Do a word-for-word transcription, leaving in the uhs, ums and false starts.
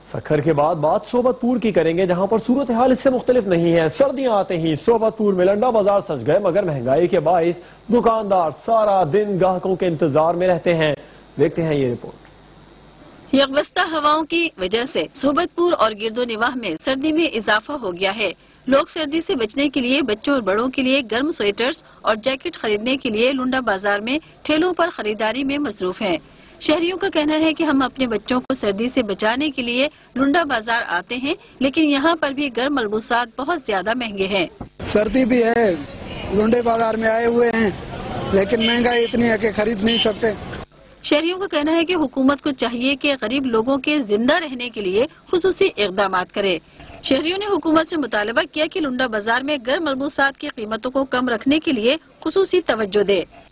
सखर के बाद बात सोहबतपुर की करेंगे, जहां पर सूरत हाल इससे मुख्तलिफ नहीं है। सर्दियां आते ही सोहबतपुर में लंडा बाजार सज गए, मगर महंगाई के बाइस दुकानदार सारा दिन ग्राहकों के इंतजार में रहते हैं। देखते हैं ये रिपोर्ट। यकवस्ता हवाओं की वजह से सोहबतपुर और गिरदो निवाह में सर्दी में इजाफा हो गया है। लोग सर्दी से बचने के लिए बच्चों और बड़ों के लिए गर्म स्वेटर्स और जैकेट खरीदने के लिए लुंडा बाजार में ठेलों पर खरीदारी में मसरूफ हैं। शहरियों का कहना है कि हम अपने बच्चों को सर्दी से बचाने के लिए लुंडा बाजार आते हैं, लेकिन यहाँ पर भी गर्म मलबूसात बहुत ज्यादा महंगे हैं। सर्दी भी है, लुंडे बाजार में आए हुए हैं, लेकिन महंगाई इतनी है कि खरीद नहीं सकते। शहरियों का कहना है कि हुकूमत को चाहिए कि गरीब लोगों के जिंदा रहने के लिए खुसूसी इक़दाम करे। शहरियों ने हुकूमत से मुतालबा किया कि लुंडा बाजार में गर्म मलबूसात की कीमतों को कम रखने के लिए खुसूसी तवज्जो दे।